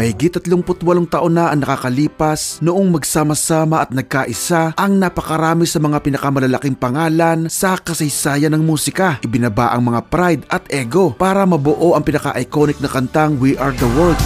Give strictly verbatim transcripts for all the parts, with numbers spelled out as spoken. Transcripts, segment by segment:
Mahigit tatlumput walong taon na ang nakakalipas noong magsama-sama at nagkaisa ang napakarami sa mga pinakamalalaking pangalan sa kasaysayan ng musika. Ibinaba ang mga pride at ego para mabuo ang pinaka-iconic na kantang We Are The World,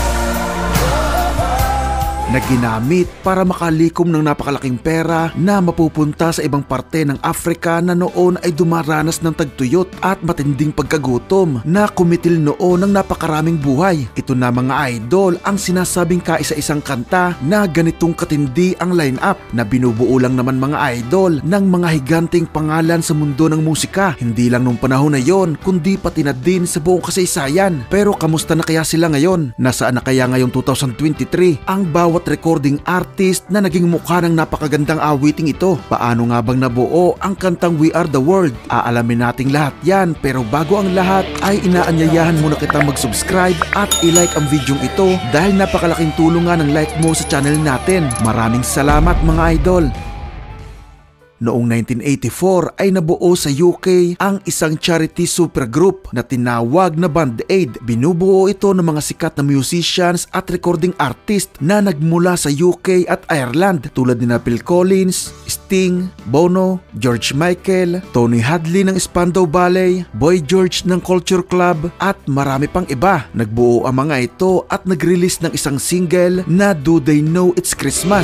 na ginamit para makalikom ng napakalaking pera na mapupunta sa ibang parte ng Africa na noon ay dumaranas ng tagtuyot at matinding pagkagutom na kumitil noon ng napakaraming buhay. Ito na mga idol ang sinasabing kaisa-isang kanta na ganitong katindi ang line-up na binubuo lang naman mga idol ng mga higanting pangalan sa mundo ng musika. Hindi lang nung panahon na yon kundi pati na din sa buong kasaysayan. Pero kamusta na kaya sila ngayon? Nasaan na kaya ngayong two thousand twenty-three ang bawat recording artist na naging mukha ng napakagandang awiting ito? Paano nga bang nabuo ang kantang We Are The World? Aalamin nating lahat yan, pero bago ang lahat ay inaanyayahan muna kitang mag-subscribe at i-like ang video ito dahil napakalaking tulong nga ng like mo sa channel natin. Maraming salamat mga idol! Noong nineteen eighty-four ay nabuo sa U K ang isang charity supergroup na tinawag na Band Aid. Binubuo ito ng mga sikat na musicians at recording artist na nagmula sa U K at Ireland tulad ni Phil Collins, Sting, Bono, George Michael, Tony Hadley ng Spandau Ballet, Boy George ng Culture Club at marami pang iba. Nagbuo ang mga ito at nag-release ng isang single na Do They Know It's Christmas,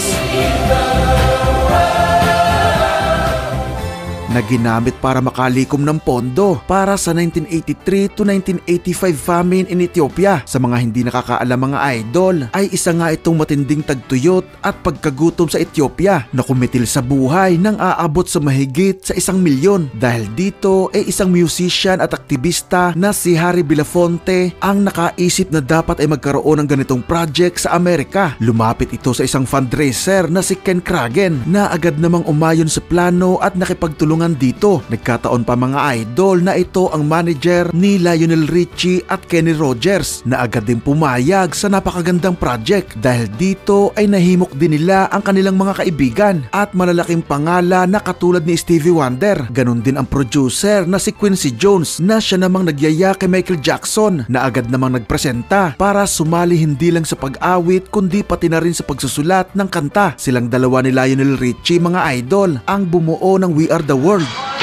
na ginamit para makalikom ng pondo para sa nineteen eighty-three to nineteen eighty-five famine in Ethiopia. Sa mga hindi nakakaalam mga idol, ay isa nga itong matinding tagtuyot at pagkagutom sa Ethiopia na kumitil sa buhay nang aabot sa mahigit sa isang milyon. Dahil dito ay isang musician at aktivista na si Harry Belafonte ang nakaisip na dapat ay magkaroon ng ganitong project sa Amerika. Lumapit ito sa isang fundraiser na si Ken Kragen na agad namang umayon sa plano at nakipagtulungan dito. Nagkataon pa mga idol na ito ang manager ni Lionel Richie at Kenny Rogers na agad din pumayag sa napakagandang project. Dahil dito ay nahimok din nila ang kanilang mga kaibigan at malalaking pangalan na katulad ni Stevie Wonder. Ganon din ang producer na si Quincy Jones na siya namang nagyaya kay Michael Jackson na agad namang nagpresenta para sumali hindi lang sa pag-awit kundi pati na rin sa pagsusulat ng kanta. Silang dalawa ni Lionel Richie mga idol ang bumuo ng We Are The World,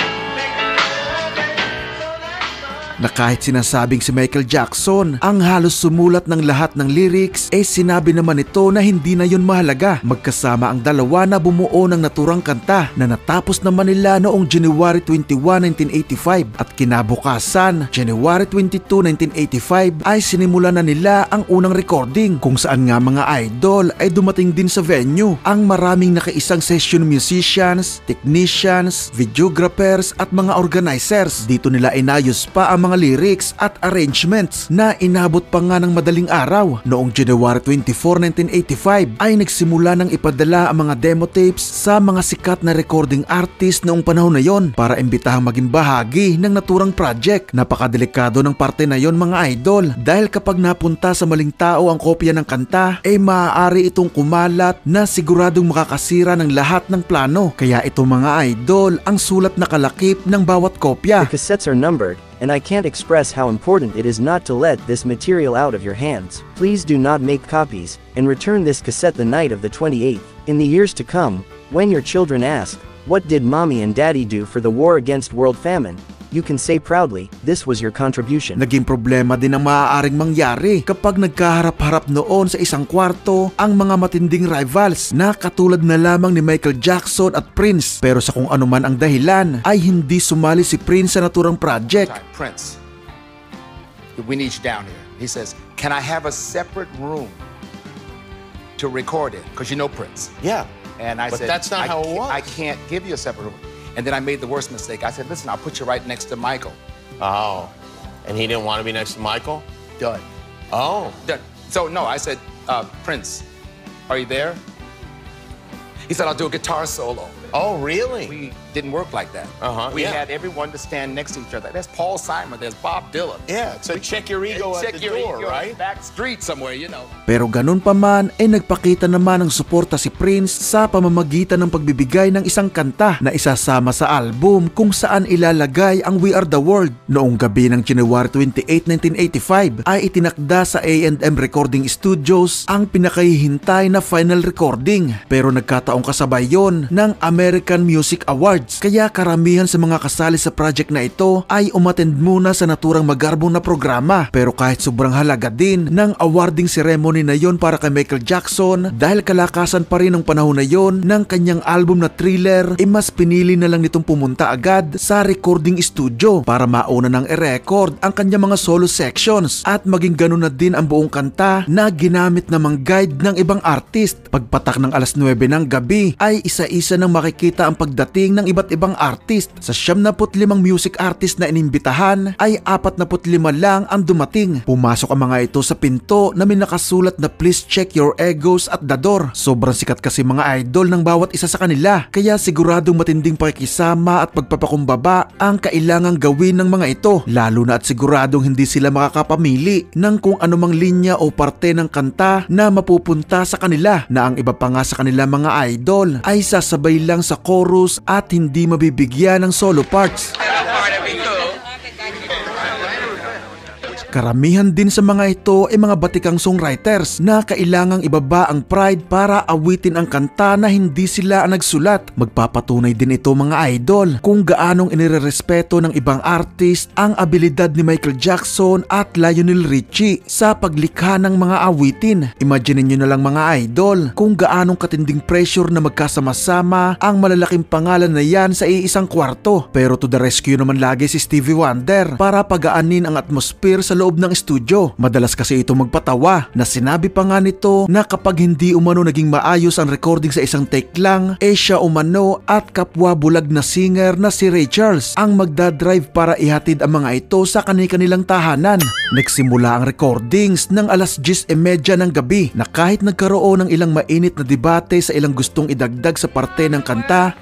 na kahit sinasabing si Michael Jackson ang halos sumulat ng lahat ng lyrics, eh sinabi naman ito na hindi na yun mahalaga. Magkasama ang dalawa na bumuo ng naturang kanta na natapos naman nila noong January twenty-first, nineteen eighty-five at kinabukasan, January twenty-second, nineteen eighty-five ay sinimulan na nila ang unang recording kung saan nga mga idol ay dumating din sa venue ang maraming nakaisang session musicians, technicians, videographers at mga organizers. Dito nila inayos pa ang mga mga lyrics at arrangements na inabot pa nga ng madaling araw. Noong January twenty-fourth, nineteen eighty-five ay nagsimula ng ipadala ang mga demo tapes sa mga sikat na recording artist noong panahon na yon para imbitahang maging bahagi ng naturang project. Napakadelikado ng parte na yon mga idol dahil kapag napunta sa maling tao ang kopya ng kanta, ay eh maaari itong kumalat na siguradong makakasira ng lahat ng plano. Kaya ito mga idol ang sulat na kalakip ng bawat kopya. The cassettes are numbered, and I can't express how important it is not to let this material out of your hands. Please do not make copies, and return this cassette the night of the twenty-eighth. In the years to come, when your children ask, "What did mommy and daddy do for the war against world famine?" you can say proudly, this was your contribution. Naging problema din ang maaaring mangyari kapag nagkaharap-harap noon sa isang kwarto ang mga matinding rivals na katulad na lamang ni Michael Jackson at Prince. Pero sa kung ano man ang dahilan ay hindi sumali si Prince sa naturang project. Prince, we need you down here. He says, can I have a separate room to record it? Because you know Prince. Yeah. And I but said, that's not I how it was. I can't give you a separate room. And then I made the worst mistake. I said, listen, I'll put you right next to Michael. Oh, and he didn't want to be next to Michael? Done. Oh. Done. So, no, I said, uh, Prince, are you there? He said, I'll do a guitar solo. Oh, really? We didn't work like that. Uh-huh, We yeah. had everyone to stand next to each other. There's Paul Simon, there's Bob Dylan. Yeah, it's a check your ego at Check the your door, ego right? back street somewhere, you know. Pero ganun pa man ay nagpakita naman ng suporta si Prince sa pamamagitan ng pagbibigay ng isang kanta na isasama sa album kung saan ilalagay ang We Are The World. Noong gabi ng January twenty-eighth, nineteen eighty-five ay itinakda sa A and M Recording Studios ang pinakahihintay na final recording, pero nagkataong kasabay yon ng American Music Awards, kaya karamihan sa mga kasali sa project na ito ay umattend muna sa naturang magarbong na programa. Pero kahit sobrang halaga din ng awarding ceremony na yon para kay Michael Jackson, dahil kalakasan pa rin ng panahon na yon ng kanyang album na Thriller, ay mas pinili na lang nitong pumunta agad sa recording studio para mauna nang i-record ang kanyang mga solo sections, at maging ganun na din ang buong kanta na ginamit namang guide ng ibang artist. Pagpatak ng alas nuwebe ng gabi ay isa-isa nang makikita ang pagdating ng iba't ibang artist. Sa siyam na put limang music artist na inimbitahan ay apat na put lima lang ang dumating. Pumasok ang mga ito sa pinto na may nakasulat na please check your egos at the door. Sobrang sikat kasi mga idol ng bawat isa sa kanila, kaya siguradong matinding pakikisama at pagpapakumbaba ang kailangang gawin ng mga ito, lalo na at siguradong hindi sila makakapamili ng kung anumang linya o parte ng kanta na mapupunta sa kanila, na ang iba pa nga sa kanila mga idol ay sasabay lang sa chorus at hindi mabibigyan ng solo parts. Karamihan din sa mga ito ay mga batikang songwriters na kailangang ibaba ang pride para awitin ang kanta na hindi sila ang nagsulat. Magpapatunay din ito mga idol kung gaanong inirerespeto ng ibang artist ang abilidad ni Michael Jackson at Lionel Richie sa paglikha ng mga awitin. Imagine nyo na lang mga idol kung gaanong katinding pressure na magkasama-sama ang malalaking pangalan na yan sa iisang kwarto. Pero to the rescue naman lagi si Stevie Wonder para pagaanin ang atmosphere sa loob ng studio. Madalas kasi ito magpatawa na sinabi pa nga nito na kapag hindi umano naging maayos ang recording sa isang take lang, eh siya umano at kapwa bulag na singer na si Ray Charles ang magdadrive para ihatid ang mga ito sa kani-kanilang tahanan. Nagsimula ang recordings ng alas diyes e medya ng gabi na kahit nagkaroon ng ilang mainit na debate sa ilang gustong idagdag sa parte ng kanta,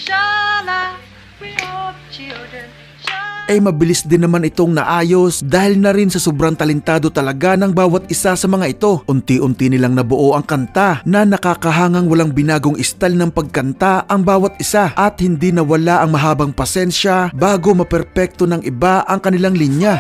ay mabilis din naman itong naayos dahil na rin sa sobrang talentado talaga ng bawat isa sa mga ito. Unti-unti nilang nabuo ang kanta na nakakahangang walang binagong style ng pagkanta ang bawat isa, at hindi nawala ang mahabang pasensya bago maperpekto ng iba ang kanilang linya.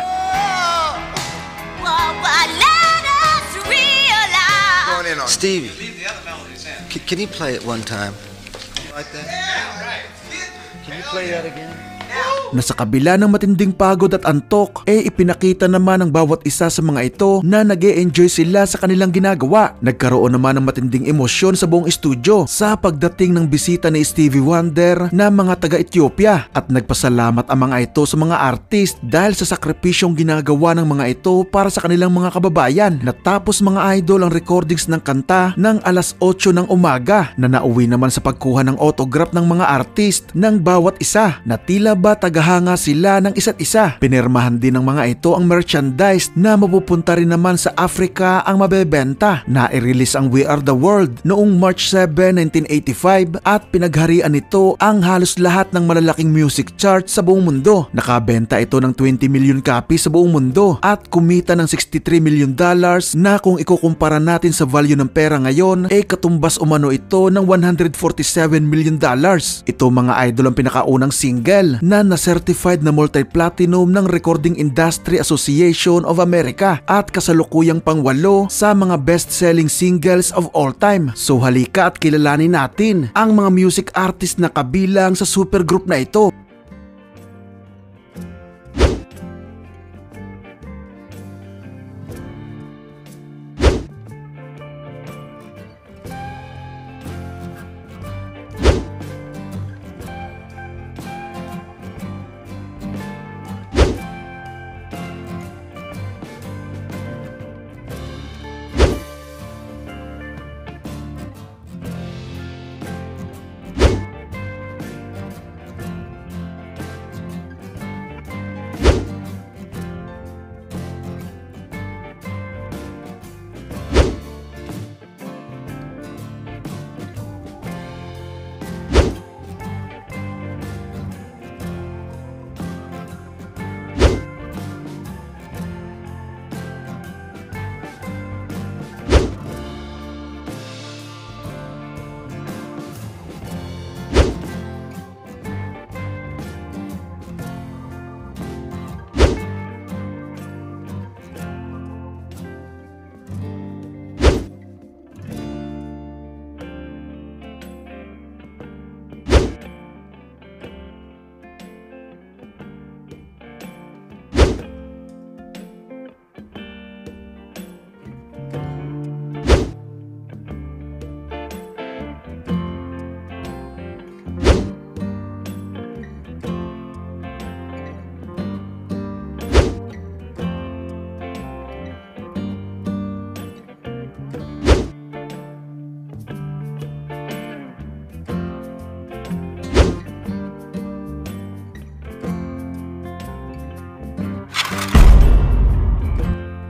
Stevie, c- can you play it one time? Like that? Can you play that again? Na sa kabila ng matinding pagod at antok, eh ipinakita naman ng bawat isa sa mga ito na nag-e-enjoy sila sa kanilang ginagawa. Nagkaroon naman ng matinding emosyon sa buong studio sa pagdating ng bisita ni Stevie Wonder na mga taga-Ethiopia, at nagpasalamat ang mga ito sa mga artist dahil sa sakripisyong ginagawa ng mga ito para sa kanilang mga kababayan. Natapos mga idol ang recordings ng kanta ng alas otso ng umaga, na nauwi naman sa pagkuha ng autograph ng mga artist ng bawat isa na tila ba tagahanga sila ng isa't isa. Pinirmahan din ng mga ito ang merchandise na mapupunta rin naman sa Africa ang mabebenta. Na-release ang We Are The World noong March seventh, nineteen eighty-five, at pinagharian nito ang halos lahat ng malalaking music chart sa buong mundo. Nakabenta ito ng twenty million copies sa buong mundo at kumita ng sixty-three million dollars, na kung ikukumpara natin sa value ng pera ngayon, eh katumbas umano ito ng one hundred forty-seven million dollars. Ito mga idol ang pinakaunang single na na-certified na multi-platinum ng Recording Industry Association of America at kasalukuyang pangwalo sa mga best-selling singles of all time. So halika at kilalanin natin ang mga music artist na kabilang sa supergroup na ito.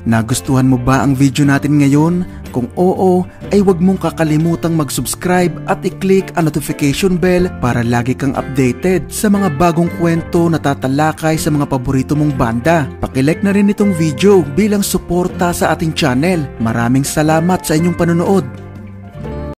Nagustuhan mo ba ang video natin ngayon? Kung oo, ay huwag mong kakalimutang mag-subscribe at i-click ang notification bell para lagi kang updated sa mga bagong kwento na tatalakay sa mga paborito mong banda. Pakilike na rin itong video bilang suporta sa ating channel. Maraming salamat sa inyong panonood.